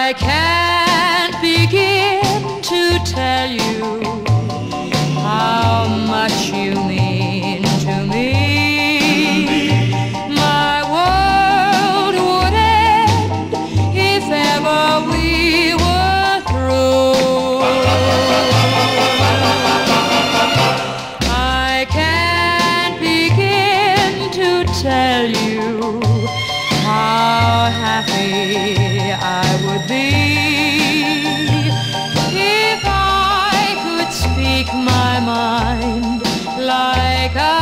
I can't begin to tell you how much you mean to me. My world would end if ever we were through. I can't begin to tell you how happy I would be if I could speak my mind like